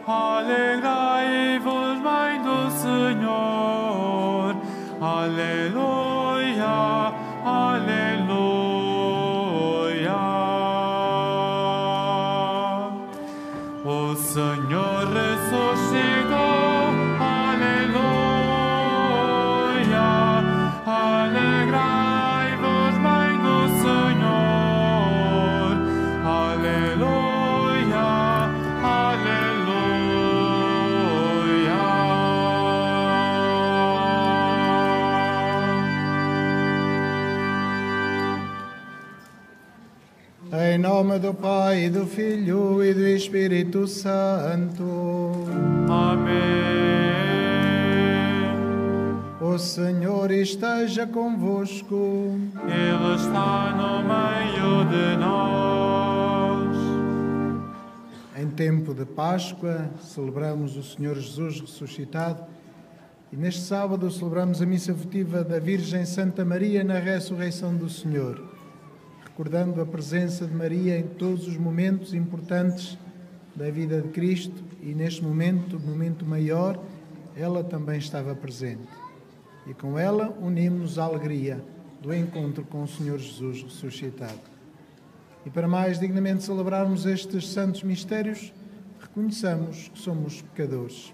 alegrai-vos, Mãe do Senhor. Aleluia, aleluia. O Senhor ressuscitou, aleluia. Alegrai-vos, Mãe do Senhor. Aleluia, Em nome do Pai, do Filho e do Espírito Santo. amém. O Senhor esteja convosco. Ele está no meio de nós. Em tempo de Páscoa, celebramos o Senhor Jesus ressuscitado e neste sábado celebramos a missa votiva da Virgem Santa Maria na ressurreição do Senhor, recordando a presença de Maria em todos os momentos importantes da vida de Cristo e neste momento, momento maior, ela também estava presente. E com ela unimos a alegria do encontro com o Senhor Jesus ressuscitado. E para mais dignamente celebrarmos estes santos mistérios, reconheçamos que somos pecadores.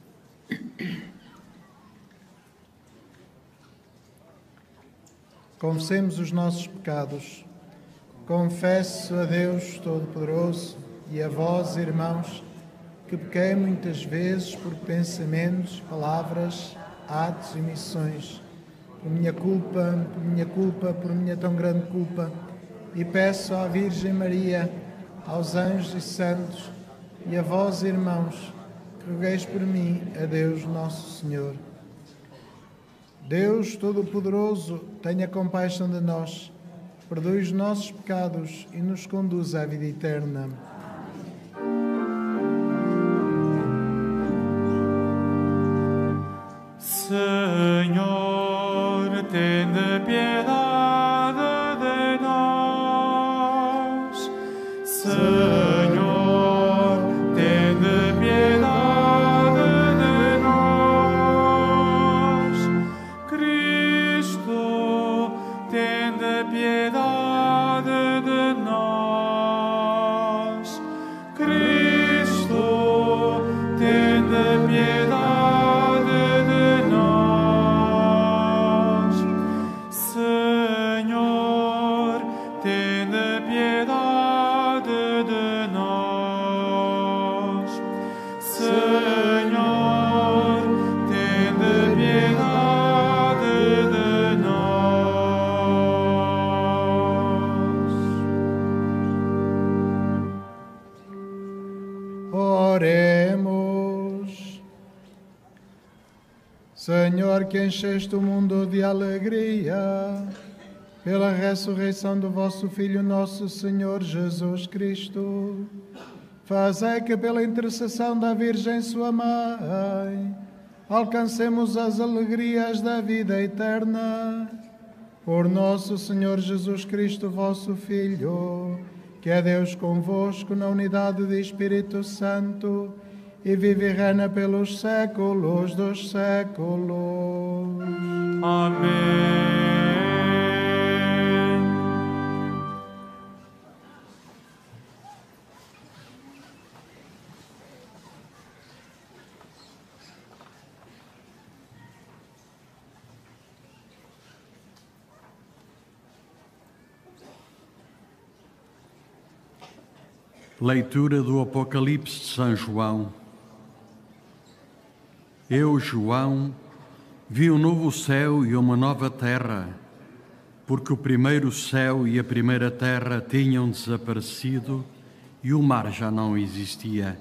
Confessemos os nossos pecados. Confesso a Deus Todo-Poderoso e a vós, irmãos, que pequei muitas vezes por pensamentos, palavras, atos e missões, por minha culpa, por minha tão grande culpa, e peço à Virgem Maria, aos anjos e santos, e a vós, irmãos, que rogueis por mim a Deus Nosso Senhor. Deus Todo-Poderoso, tenha compaixão de nós, perdoe os nossos pecados e nos conduz à vida eterna. Senhor, tende piedade de nós. Senhor, tende piedade de nós. Cristo, tende piedade de nós. Cristo, tende piedade de nós. Senhor, tende piedade de nós. Senhor, tende piedade de nós. Oremos. Senhor, que encheste o mundo de alegria pela ressurreição do vosso Filho, nosso Senhor Jesus Cristo, fazei que pela intercessão da Virgem sua Mãe alcancemos as alegrias da vida eterna. Por nosso Senhor Jesus Cristo, vosso Filho, que é Deus convosco na unidade de Espírito Santo, e vive e reina pelos séculos dos séculos. Amém. Leitura do Apocalipse de São João. Eu, João, vi um novo céu e uma nova terra, porque o primeiro céu e a primeira terra tinham desaparecido e o mar já não existia.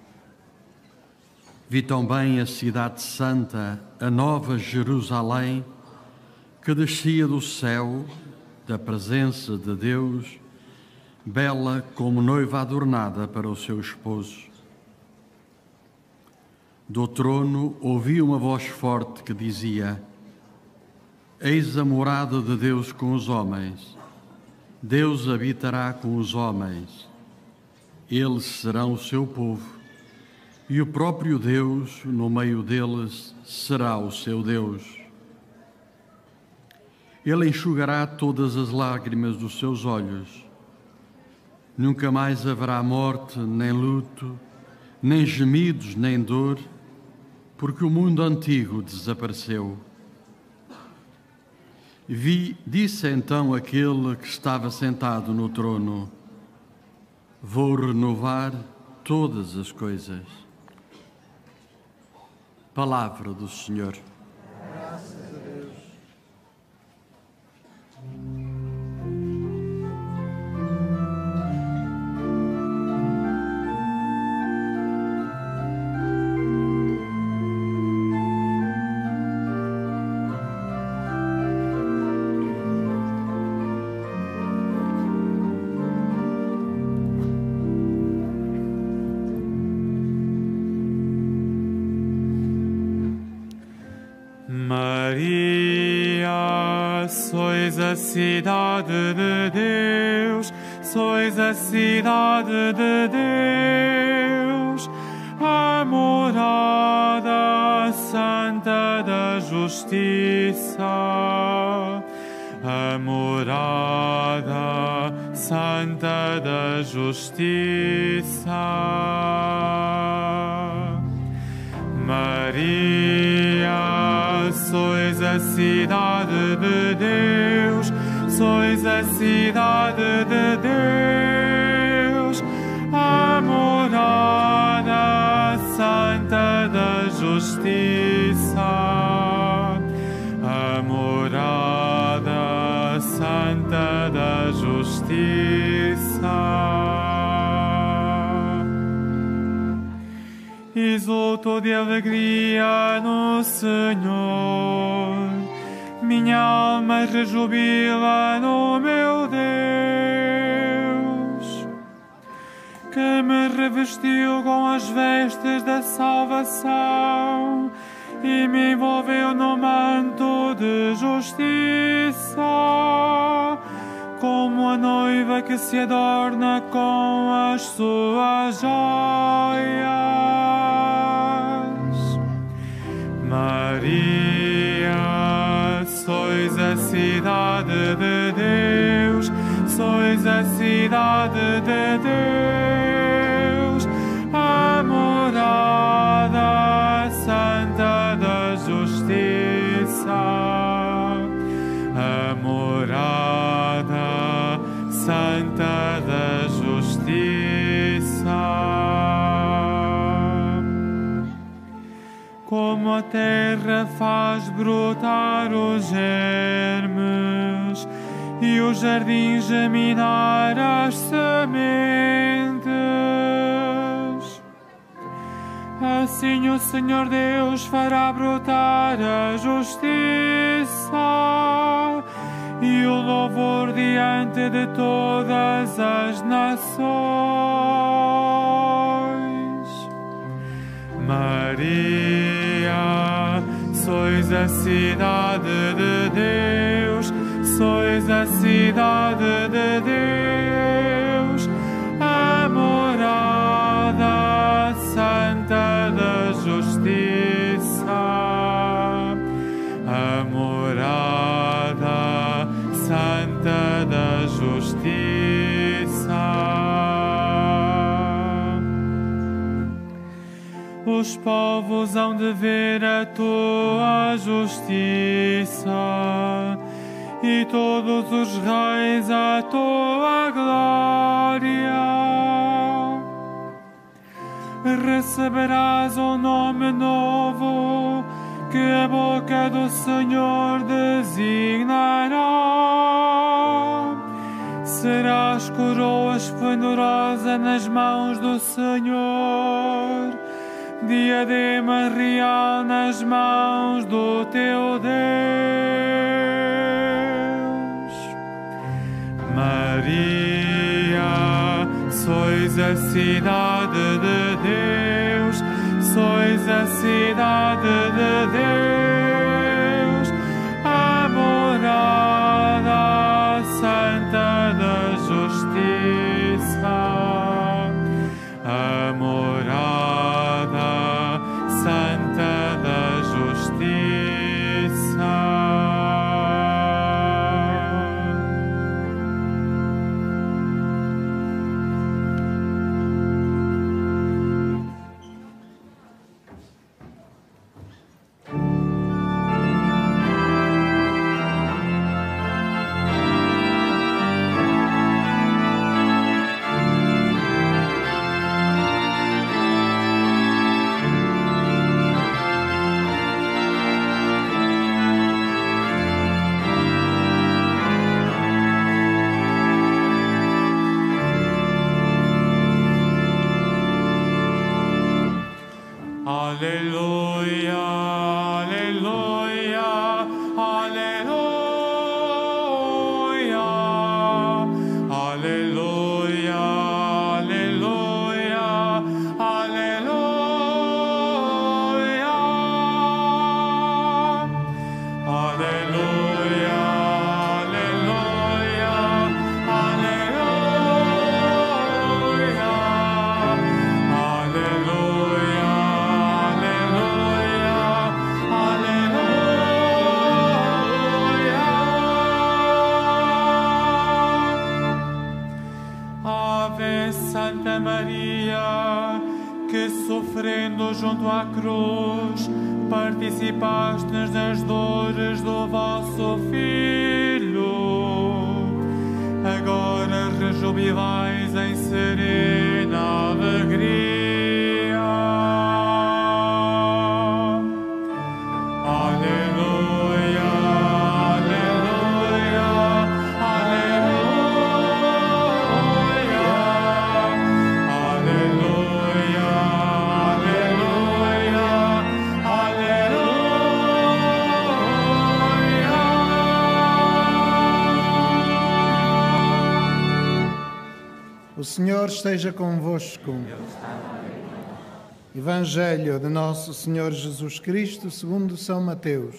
Vi também a cidade santa, a nova Jerusalém, que descia do céu, da presença de Deus, bela como noiva adornada para o seu esposo. Do trono ouvi uma voz forte que dizia: Eis a morada de Deus com os homens. Deus habitará com os homens. Eles serão o seu povo, e o próprio Deus, no meio deles, será o seu Deus. Ele enxugará todas as lágrimas dos seus olhos. Nunca mais haverá morte, nem luto, nem gemidos, nem dor, porque o mundo antigo desapareceu. Disse então aquele que estava sentado no trono: vou renovar todas as coisas. Palavra do Senhor. Graças a Deus. Maria, sois a cidade de Deus, sois a cidade de Deus, a morada santa da justiça, a morada santa da justiça. Maria, sois a cidade de Deus, sois a cidade de Deus, a morada santa da justiça, a morada santa da justiça. Exulto de alegria no Senhor, minha alma rejubila no meu Deus, que me revestiu com as vestes da salvação e me envolveu no manto de justiça, como a noiva que se adorna com as suas joias. Maria, sois a cidade de Deus, sois a cidade de Deus, a morada santa da justiça, a morada santa da justiça. Como a terra faz brotar os germes e o jardim germinar as sementes, assim o Senhor Deus fará brotar a justiça e o louvor diante de todas as nações. Maria, sois a cidade de Deus, sois a cidade de Deus, a morada santa da justiça, a morada santa da justiça. Os povos hão de ver a tua justiça e todos os reis a tua glória. Receberás um nome novo que a boca do Senhor designará. Serás coroa esplendorosa nas mãos do Senhor, diadema real nas mãos do teu Deus. Maria, sois a cidade de Deus, sois a cidade de Deus, a morada santa da justiça, a morada Alleluia, alleluia, alleluia, alleluia, alleluia, alleluia, alleluia, alleluia, Ave Santa Maria, que sofrendo junto à cruz, participastes das dores do vosso Filho. Agora rejubilais em serena alegria. Aleluia, aleluia, aleluia, aleluia, aleluia, aleluia. O Senhor esteja convosco. Evangelho de Nosso Senhor Jesus Cristo, segundo São Mateus.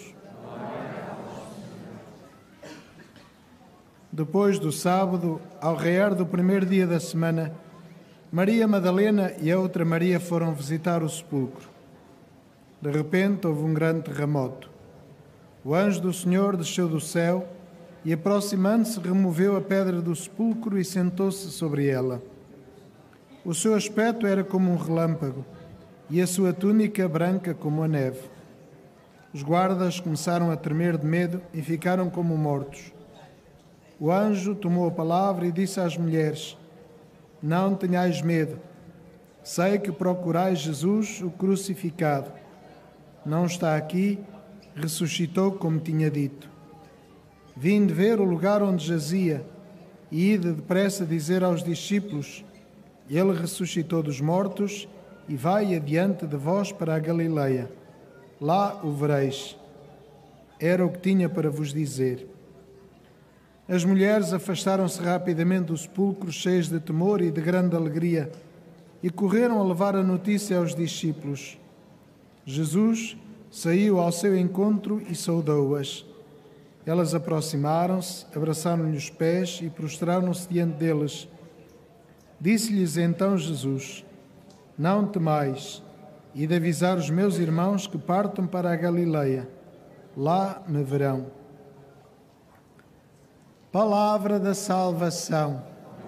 Depois do sábado, ao raiar do primeiro dia da semana, Maria Madalena e a outra Maria foram visitar o sepulcro. De repente houve um grande terremoto. O anjo do Senhor desceu do céu e, aproximando-se, removeu a pedra do sepulcro e sentou-se sobre ela. O seu aspecto era como um relâmpago e a sua túnica branca como a neve. Os guardas começaram a tremer de medo e ficaram como mortos. O anjo tomou a palavra e disse às mulheres: Não tenhais medo. Sei que procurais Jesus, o crucificado. Não está aqui, ressuscitou como tinha dito. Vinde ver o lugar onde jazia e ide depressa dizer aos discípulos: Ele ressuscitou dos mortos e vai adiante de vós para a Galileia. Lá o vereis. Era o que tinha para vos dizer. As mulheres afastaram-se rapidamente do sepulcro, cheias de temor e de grande alegria, e correram a levar a notícia aos discípulos. Jesus saiu ao seu encontro e saudou-as. Elas aproximaram-se, abraçaram-lhe os pés e prostraram-se diante deles. Disse-lhes então Jesus: Não temais, e de avisar os meus irmãos que partam para a Galileia. Lá me verão. Palavra da salvação.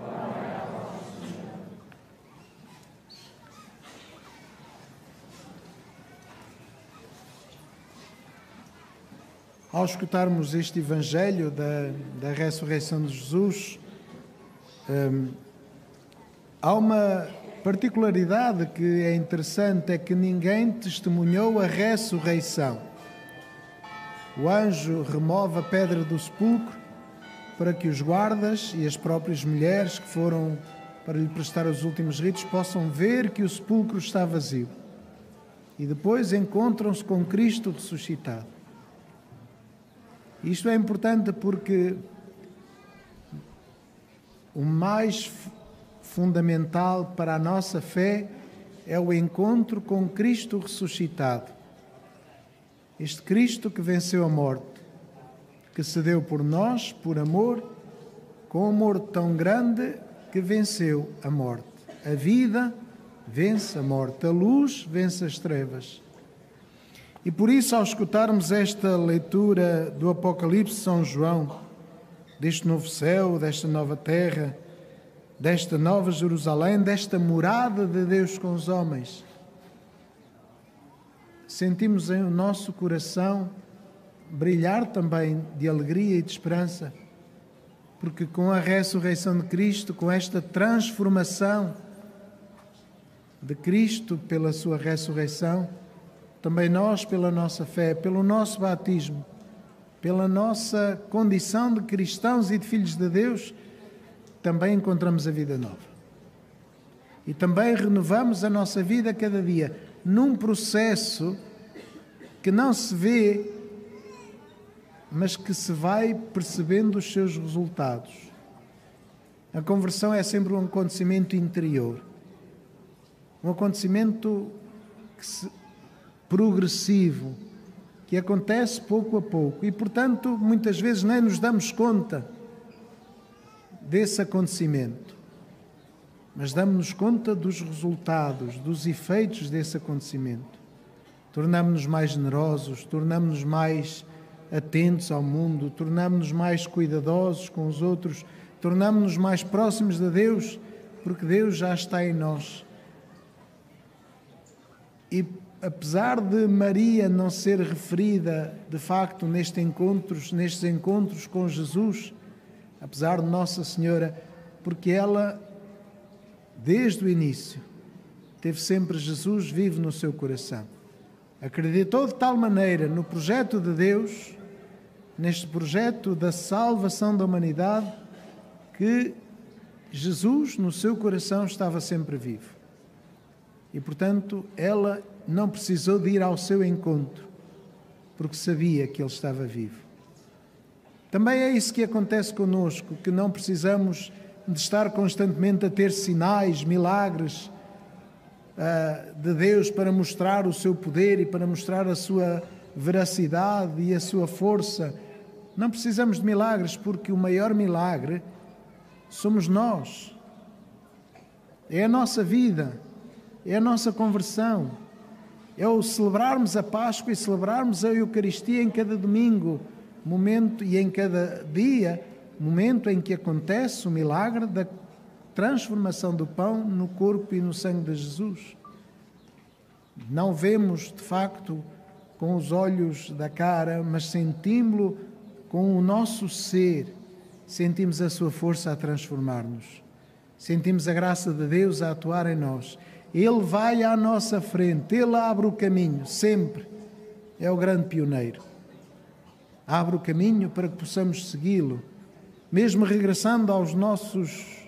Ao escutarmos este Evangelho da ressurreição de Jesus, há uma particularidade que é interessante, é que ninguém testemunhou a ressurreição. O anjo remove a pedra do sepulcro para que os guardas e as próprias mulheres que foram para lhe prestar os últimos ritos possam ver que o sepulcro está vazio. E depois encontram-se com Cristo ressuscitado. Isto é importante porque o mais fundamental para a nossa fé é o encontro com Cristo ressuscitado. Este Cristo que venceu a morte, que se deu por nós, por amor, com amor tão grande que venceu a morte. A vida vence a morte, a luz vence as trevas. E por isso, ao escutarmos esta leitura do Apocalipse de São João, deste novo céu, desta nova terra, desta nova Jerusalém, desta morada de Deus com os homens, sentimos em o nosso coração brilhar também de alegria e de esperança, porque com a ressurreição de Cristo, com esta transformação de Cristo pela sua ressurreição, também nós, pela nossa fé, pelo nosso batismo, pela nossa condição de cristãos e de filhos de Deus, também encontramos a vida nova. E também renovamos a nossa vida cada dia, num processo que não se vê, mas que se vai percebendo os seus resultados. A conversão é sempre um acontecimento interior, um acontecimento progressivo, que acontece pouco a pouco e, portanto, muitas vezes nem nos damos conta desse acontecimento, mas damos-nos conta dos resultados, dos efeitos desse acontecimento. Tornamos-nos mais generosos, tornamos-nos mais atentos ao mundo, tornamos-nos mais cuidadosos com os outros, tornamos-nos mais próximos de Deus, porque Deus já está em nós. E apesar de Maria não ser referida, de facto, nestes encontros com Jesus, apesar de Nossa Senhora, porque ela, desde o início, teve sempre Jesus vivo no seu coração. Acreditou de tal maneira no projeto de Deus, neste projeto da salvação da humanidade, que Jesus, no seu coração, estava sempre vivo. E, portanto, ela não precisou de ir ao seu encontro, porque sabia que ele estava vivo. Também é isso que acontece conosco, que não precisamos de estar constantemente a ter sinais, milagres de Deus para mostrar o seu poder e para mostrar a sua veracidade e a sua força. Não precisamos de milagres, porque o maior milagre somos nós. É a nossa vida, é a nossa conversão, é o celebrarmos a Páscoa e celebrarmos a Eucaristia em cada domingo, momento, e em cada dia, momento em que acontece o milagre da transformação do pão no corpo e no sangue de Jesus. Não vemos, de facto, com os olhos da cara, mas sentimos-lo com o nosso ser, sentimos a sua força a transformar-nos, sentimos a graça de Deus a atuar em nós. Ele vai à nossa frente, Ele abre o caminho, sempre. É o grande pioneiro. Abre o caminho para que possamos segui-lo, mesmo regressando aos nossos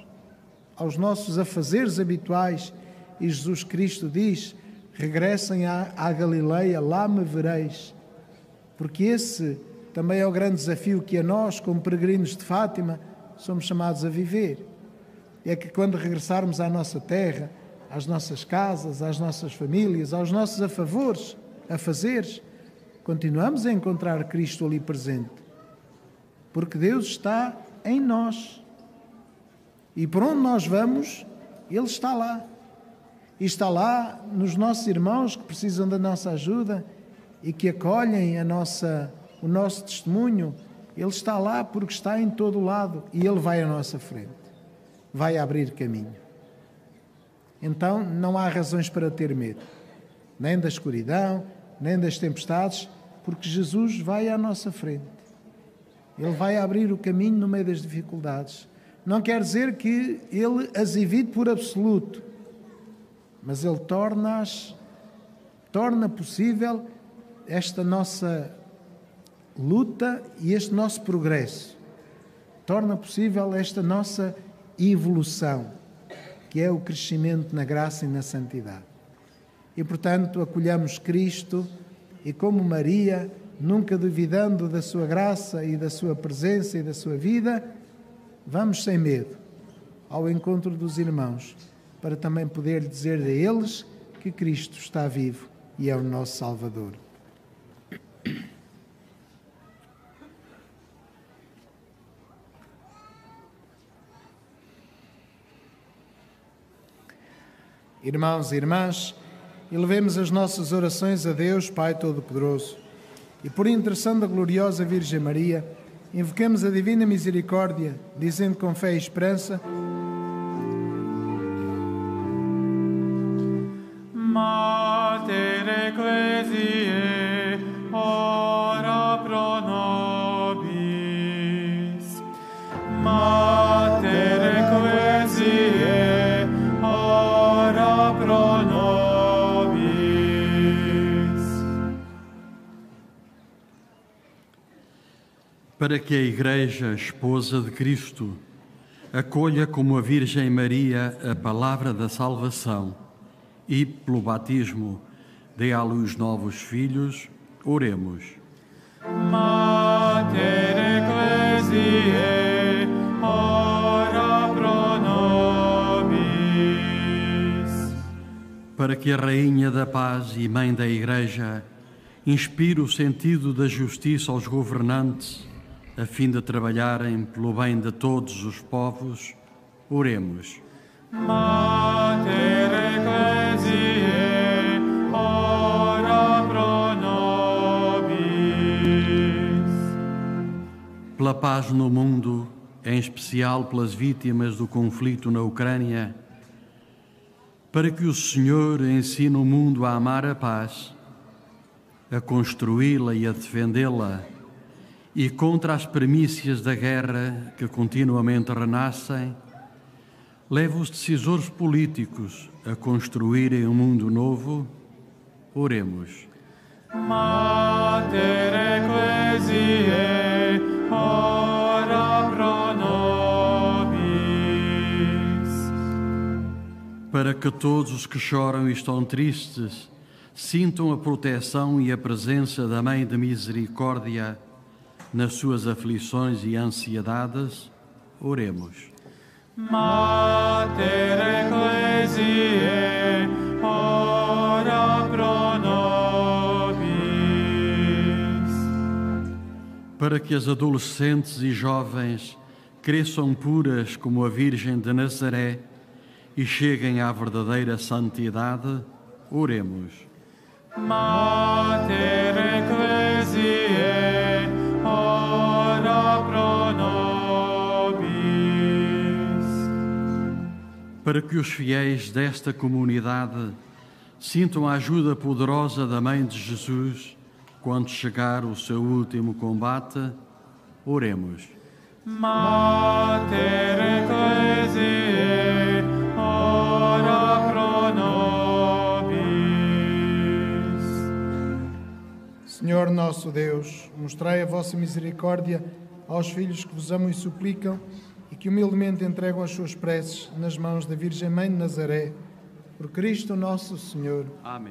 afazeres habituais. E Jesus Cristo diz: regressem à Galileia, lá me vereis. Porque esse também é o grande desafio que a nós, como peregrinos de Fátima, somos chamados a viver. É que quando regressarmos à nossa terra, às nossas casas, às nossas famílias, aos nossos afazeres, continuamos a encontrar Cristo ali presente. Porque Deus está em nós. E por onde nós vamos, Ele está lá. E está lá nos nossos irmãos que precisam da nossa ajuda e que acolhem o nosso testemunho. Ele está lá porque está em todo o lado e Ele vai à nossa frente. Vai abrir caminho. Então não há razões para ter medo, nem da escuridão, nem das tempestades, porque Jesus vai à nossa frente. Ele vai abrir o caminho no meio das dificuldades. Não quer dizer que Ele as evite por absoluto, mas Ele torna possível esta nossa luta e este nosso progresso. Torna possível esta nossa evolução, que é o crescimento na graça e na santidade. E, portanto, acolhamos Cristo e, como Maria, nunca duvidando da sua graça e da sua presença e da sua vida, vamos sem medo ao encontro dos irmãos, para também poder dizer a eles que Cristo está vivo e é o nosso Salvador. Irmãos e irmãs, elevemos as nossas orações a Deus, Pai Todo-Poderoso, e por intercessão da gloriosa Virgem Maria, invoquemos a divina misericórdia, dizendo com fé e esperança: Mater Ecclesiae, ora pro nobis. Mater Ecclesiae, ora pro nobis. Para que a Igreja, esposa de Cristo, acolha como a Virgem Maria a palavra da salvação e, pelo batismo, dê à luz novos filhos. Oremos. Mater Ecclesiae, ora pro nobis. Para que a Rainha da Paz e Mãe da Igreja inspire o sentido da justiça aos governantes, a fim de trabalharem pelo bem de todos os povos, oremos. Mater Ecclesiae, ora pro nobis. Pela paz no mundo, em especial pelas vítimas do conflito na Ucrânia, para que o Senhor ensine o mundo a amar a paz, a construí-la e a defendê-la, e contra as premissas da guerra que continuamente renascem, leva os decisores políticos a construírem um mundo novo. Oremos. Mater Ecclesiae, ora pro nobis. Para que todos os que choram e estão tristes sintam a proteção e a presença da Mãe de Misericórdia nas suas aflições e ansiedades, oremos. Mater Ecclesiae, ora pro nobis. Para que as adolescentes e jovens cresçam puras como a Virgem de Nazaré e cheguem à verdadeira santidade, oremos. Mater Ecclesiae, ora pro nobis. Para que os fiéis desta comunidade sintam a ajuda poderosa da Mãe de Jesus quando chegar o seu último combate, oremos. Mater Ecclesiae, ora pro nobis. Senhor nosso Deus, mostrai a vossa misericórdia aos filhos que vos amam e suplicam e que humildemente entregam as suas preces nas mãos da Virgem Mãe de Nazaré, por Cristo nosso Senhor. Amém.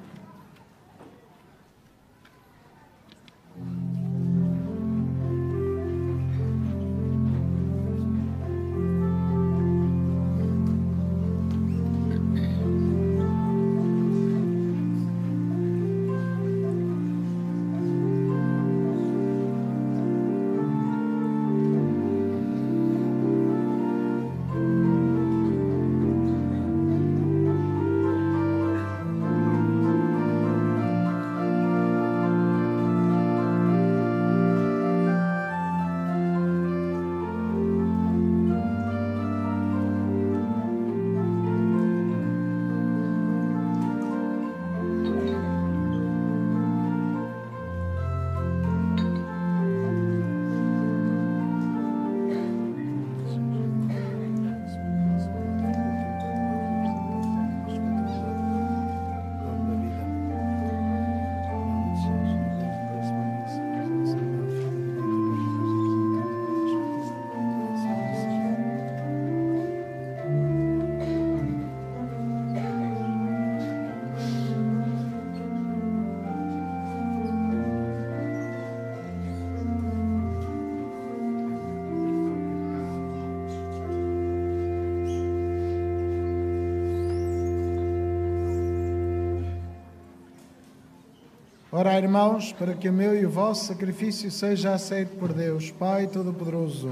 Ora, irmãos, para que o meu e o vosso sacrifício seja aceito por Deus, Pai Todo-Poderoso.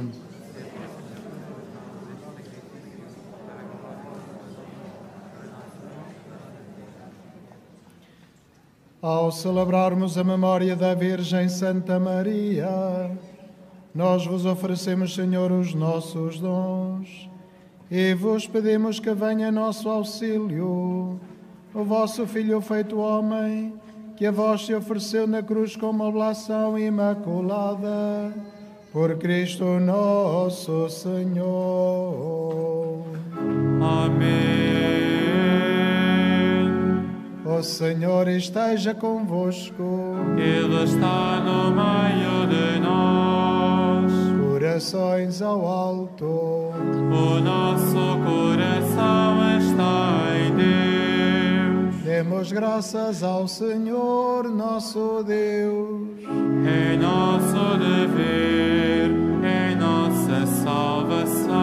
Ao celebrarmos a memória da Virgem Santa Maria, nós vos oferecemos, Senhor, os nossos dons e vos pedimos que venha em nosso auxílio o vosso Filho feito homem, que a vós se ofereceu na cruz como oblação imaculada, por Cristo nosso Senhor. Amém. O Senhor esteja convosco. Ele está no meio de nós. Corações ao alto. O nosso coração está em Deus. Demos graças ao Senhor nosso Deus. É nosso dever, é nossa salvação.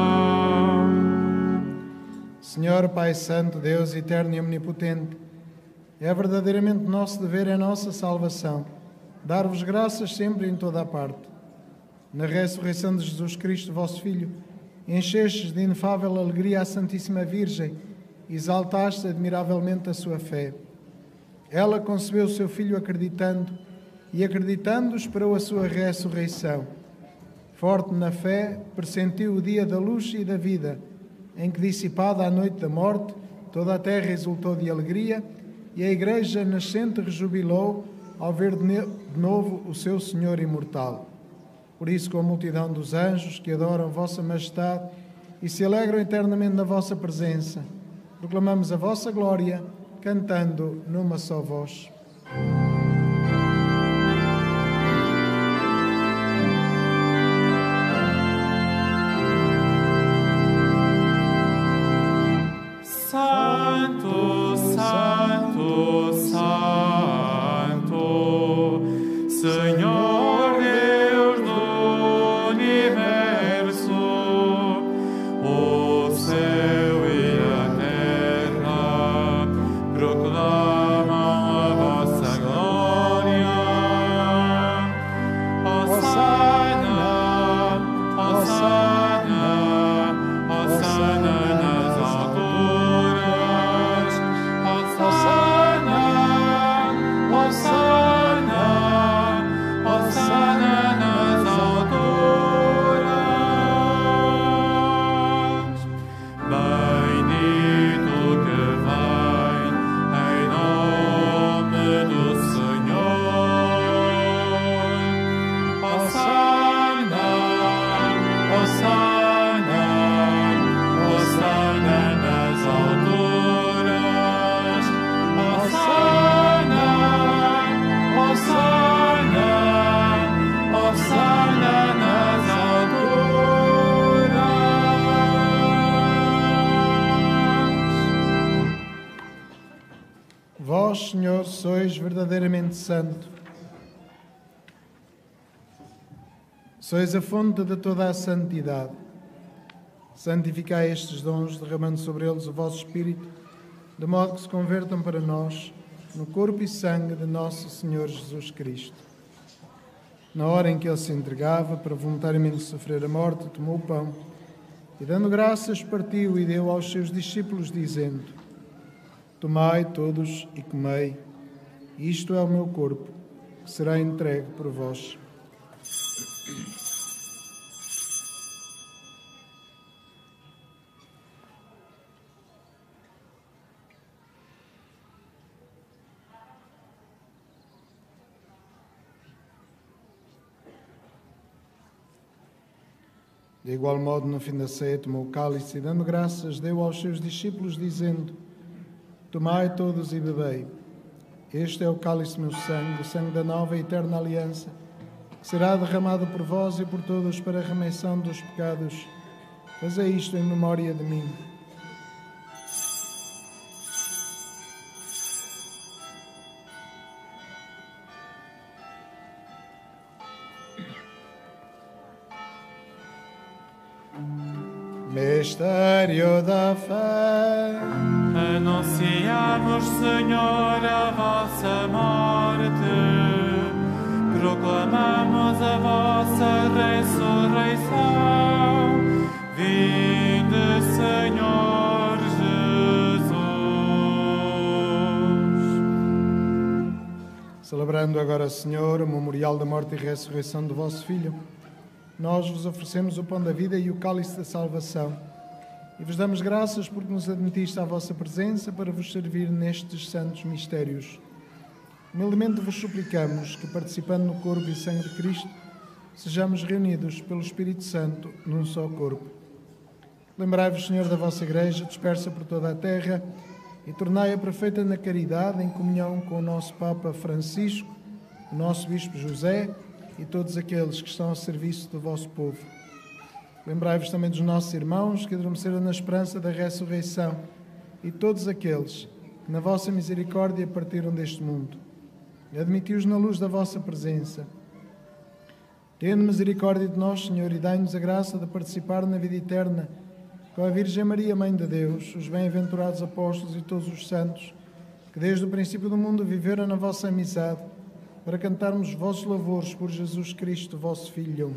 Senhor Pai Santo, Deus eterno e omnipotente, é verdadeiramente nosso dever, é nossa salvação, dar-vos graças sempre em toda a parte. Na ressurreição de Jesus Cristo, vosso Filho, enchestes de inefável alegria a Santíssima Virgem, exaltaste admiravelmente a sua fé. Ela concebeu o seu Filho acreditando, e acreditando esperou a sua ressurreição. Forte na fé, pressentiu o dia da luz e da vida, em que, dissipada a noite da morte, toda a terra exultou de alegria, e a Igreja nascente rejubilou ao ver de novo o seu Senhor imortal. Por isso, com a multidão dos anjos que adoram vossa majestade e se alegram eternamente na vossa presença, proclamamos a vossa glória, cantando numa só voz. Santo, Santo, Santo, Senhor Deus do universo, o céu e a terra proclamam a vossa glória. Hosana, Hosana, Hosana nas alturas. Hosana, Hosana, Hosana nas alturas. Bendito que vem em nome do Senhor. Hosana, Hosana, Hosana nas alturas. Hosana, Hosana, Hosana nas alturas. Vós, Senhor, sois verdadeiramente santo. Sois a fonte de toda a santidade. Santificai estes dons, derramando sobre eles o vosso Espírito, de modo que se convertam para nós no corpo e sangue de nosso Senhor Jesus Cristo. Na hora em que ele se entregava para voluntariamente sofrer a morte, tomou o pão e, dando graças, partiu e deu aos seus discípulos, dizendo: Tomai todos e comei, isto é o meu corpo, que será entregue por vós. De igual modo, no fim da ceia, tomou o cálice e, dando graças, deu aos seus discípulos, dizendo: Tomai todos e bebei. Este é o cálice do meu sangue, o sangue da nova e eterna aliança, que será derramado por vós e por todos para a remissão dos pecados. Fazei isto em memória de mim. Mistério da fé. Anunciamos, Senhor, a vossa morte, proclamamos a vossa ressurreição. Vinde, Senhor Jesus. Celebrando agora, Senhor, o memorial da morte e ressurreição do vosso Filho, nós vos oferecemos o pão da vida e o cálice da salvação. E vos damos graças porque nos admitiste à vossa presença para vos servir nestes santos mistérios. Humildemente vos suplicamos que, participando no corpo e sangue de Cristo, sejamos reunidos pelo Espírito Santo num só corpo. Lembrai-vos, Senhor, da vossa Igreja, dispersa por toda a terra, e tornai-a perfeita na caridade, em comunhão com o nosso Papa Francisco, o nosso Bispo José e todos aqueles que estão ao serviço do vosso povo. Lembrai-vos também dos nossos irmãos que adormeceram na esperança da ressurreição e todos aqueles que na vossa misericórdia partiram deste mundo. Admiti-os na luz da vossa presença. Tende misericórdia de nós, Senhor, e dai-nos a graça de participar na vida eterna com a Virgem Maria, Mãe de Deus, os bem-aventurados apóstolos e todos os santos, que desde o princípio do mundo viveram na vossa amizade, para cantarmos vossos louvores por Jesus Cristo, vosso Filho.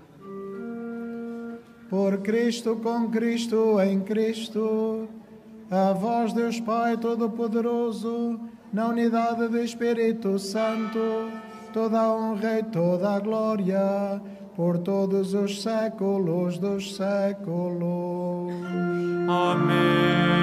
Por Cristo, com Cristo, em Cristo, a vós, Deus Pai Todo-Poderoso, na unidade do Espírito Santo, toda a honra e toda a glória, por todos os séculos dos séculos. Amém.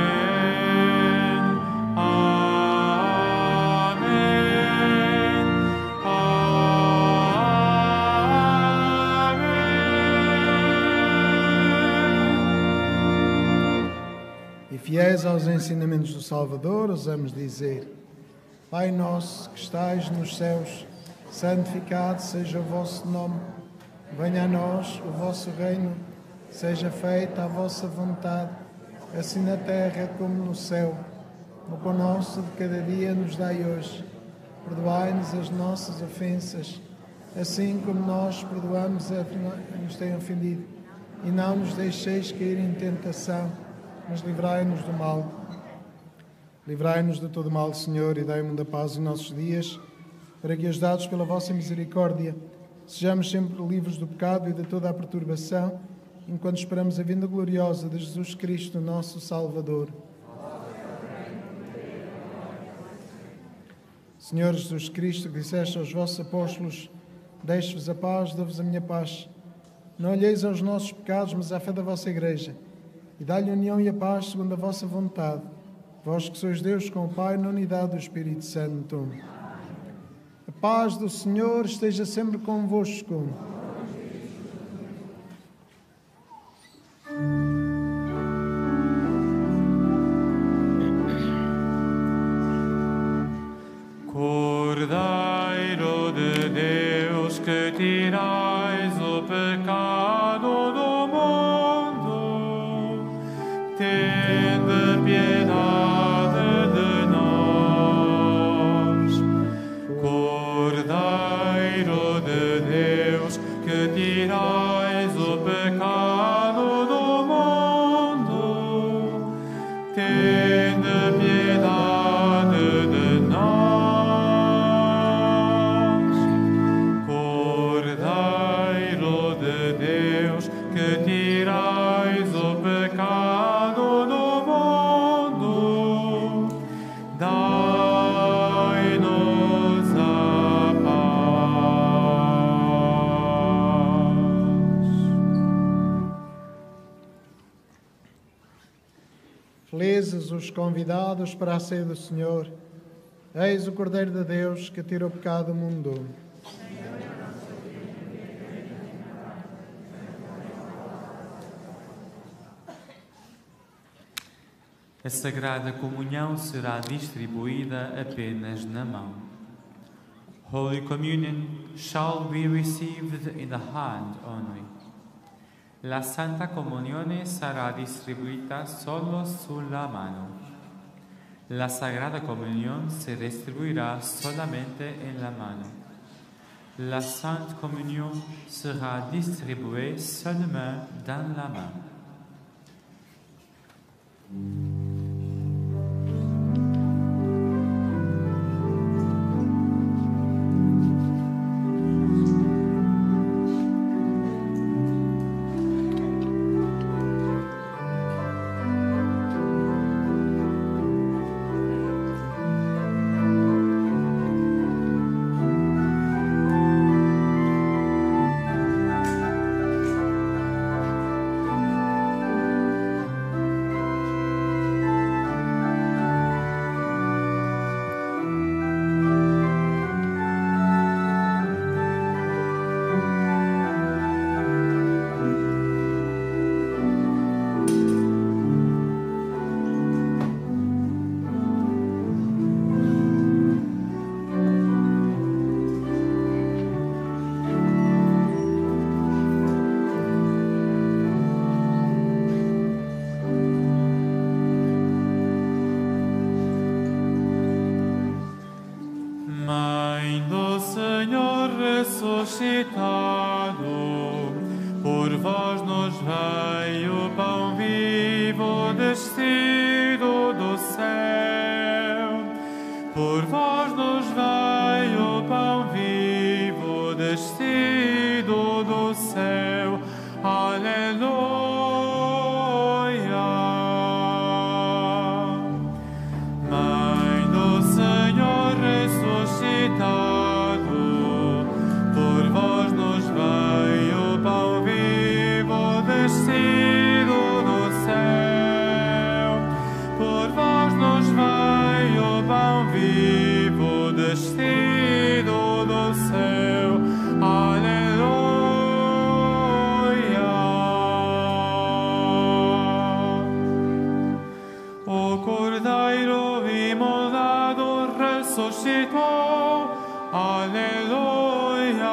Fiéis aos ensinamentos do Salvador, ousamos dizer: Pai nosso que estais nos céus, santificado seja o vosso nome. Venha a nós o vosso reino, seja feita a vossa vontade, assim na terra como no céu. O pão nosso de cada dia nos dai hoje. Perdoai-nos as nossas ofensas, assim como nós perdoamos a que nos têm ofendido. E não nos deixeis cair em tentação, mas livrai-nos do mal. Livrai-nos de todo mal, Senhor, e dai-nos da paz em nossos dias, para que, ajudados pela vossa misericórdia, sejamos sempre livres do pecado e de toda a perturbação, enquanto esperamos a vinda gloriosa de Jesus Cristo, nosso Salvador. Senhor Jesus Cristo, que disseste aos vossos apóstolos: deixo-vos a paz, dou-vos a minha paz. Não olheis aos nossos pecados, mas à fé da vossa Igreja, e dá-lhe a união e a paz segundo a vossa vontade, vós que sois Deus com o Pai, na unidade do Espírito Santo. A paz do Senhor esteja sempre convosco. Cordeiro de Deus, que tirais o pecado do mundo, tende piedade de nós. Cordeiro de Deus, que tirais o pecado do mundo, tende piedade de nós. Cordeiro de Deus, que tirais o pecado do mundo, dai-nos a paz. Felizes os convidados para a ceia do Senhor. Eis o Cordeiro de Deus que tira o pecado do mundo. A Sagrada Comunhão será distribuída apenas na mão. Holy Communion shall be received in the hand only. La Santa Comunione sarà distribuita solo sulla mano. La Sagrada Comunión se distribuirá solamente en la mano. La Sainte Communion sera distribuée seulement dans la main. Mãe do Senhor ressuscitado, por vós nos veio o pão vivo descido do céu. Por vós nos veio o pão vivo descido do céu. Aleluia. Mãe do Senhor ressuscitado, por vós nos veio o pão vivo descido do céu. Por vós nos veio o pão vivo descido do céu. Aleluia. O Cordeiro imolado ressuscitou. Aleluia.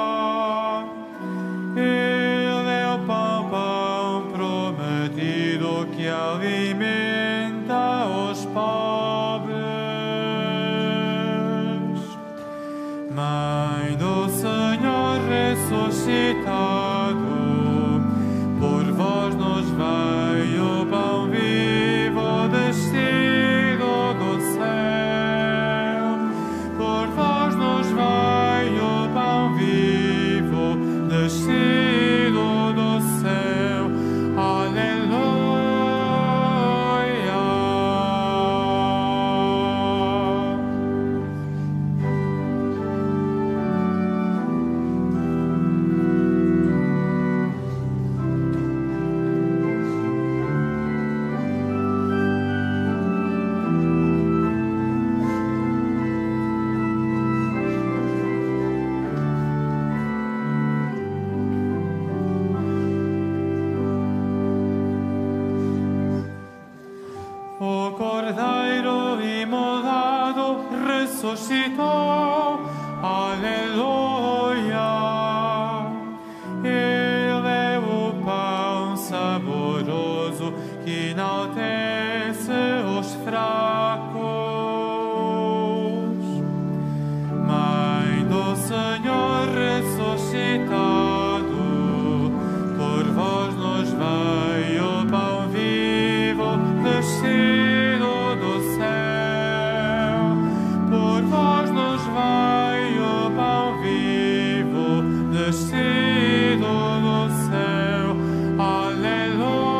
Ele é o pão prometido que alimenta os pobres. Mãe do Senhor ressuscitado, por vós nos veio o pão vivo descido do céu. Por vós nos veio o pão vivo descido do céu. Aleluia. O Cordeiro imolado ressuscitou. Aleluia. Ele é o pão saboroso que enaltece os fracos. Mãe do Senhor ressuscitado, por vós nos veio o pão vivo descido do céu. Por vós nos veio o pão vivo descido do céu. Aleluia.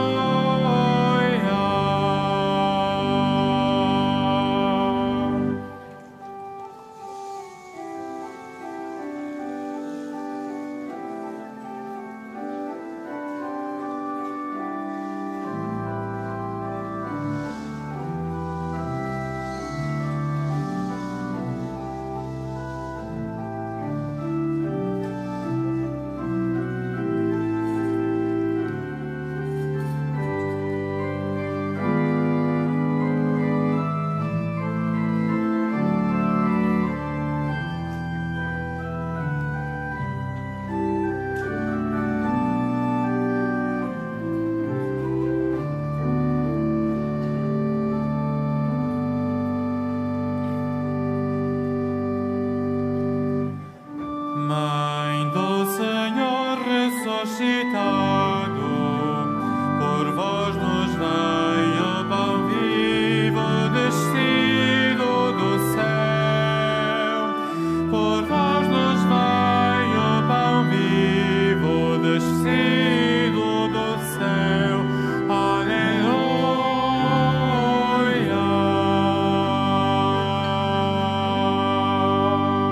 Mãe do Senhor ressuscitado, por vós nos veio o pão vivo descido do céu. Por vós nos veio o pão vivo descido do céu.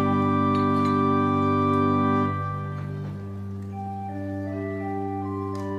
Aleluia.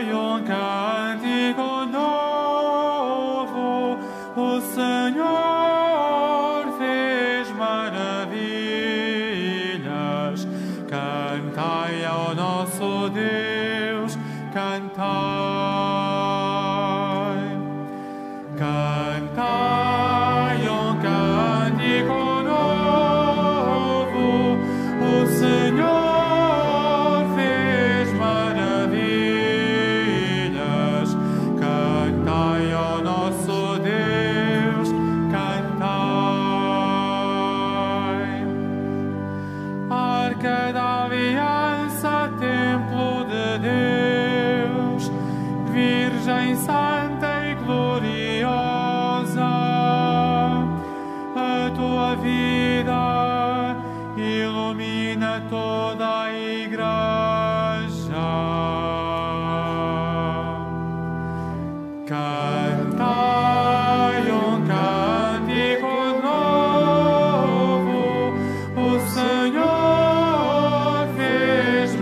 um cântico novo, o Senhor fez maravilhas. Cantai ao nosso Deus, cantai. Cantai um cântico novo, o Senhor fez maravilhas. Cantai ao nosso Deus, cantai. Arca da Aliança, templo de Deus, Virgem Santa e gloriosa, a tua vida ilumina toda a Igreja. Cantai um cântico novo, o Senhor fez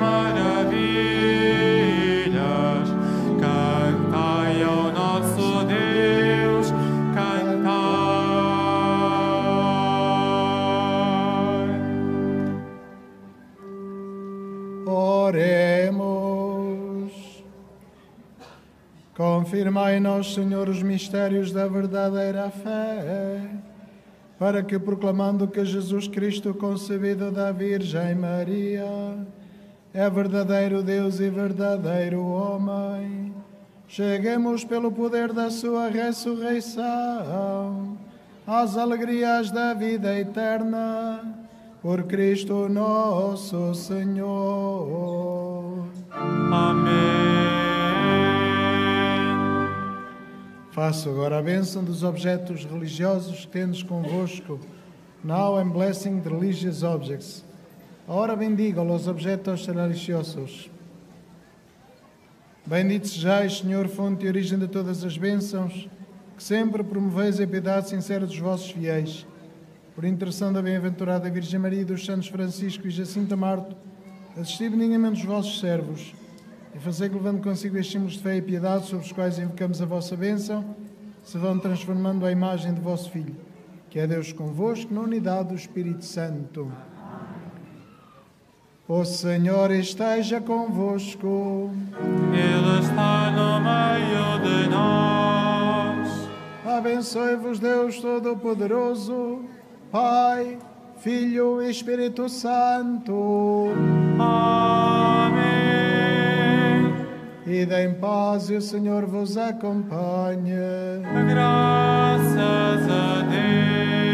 maravilhas. Cantai ao nosso Deus, cantai. Oremos. Confirmai-nos, Senhor, os mistérios da verdadeira fé, para que, proclamando que Jesus Cristo, concebido da Virgem Maria, é verdadeiro Deus e verdadeiro homem, cheguemos pelo poder da sua ressurreição às alegrias da vida eterna, por Cristo nosso Senhor. Amém. Faço agora a bênção dos objetos religiosos que tendes convosco. Now I'm blessing the religious objects. Ahora bendigo los objetos religiosos. Bendito sejais, Senhor, fonte e origem de todas as bênçãos, que sempre promoveis a piedade sincera dos vossos fiéis. Por intercessão da bem-aventurada Virgem Maria e dos santos Francisco e Jacinta Marto, assisti benignamente os vossos servos e fazei que, levando consigo estes símbolos de fé e piedade, sobre os quais invocamos a vossa bênção, se vão transformando à imagem do vosso Filho, que é Deus convosco, na unidade do Espírito Santo. O Senhor esteja convosco. Ele está no meio de nós. Abençoe-vos Deus Todo-Poderoso, Pai, Filho e Espírito Santo. Amém. Ide em paz e o Senhor vos acompanhe. Graças a Deus.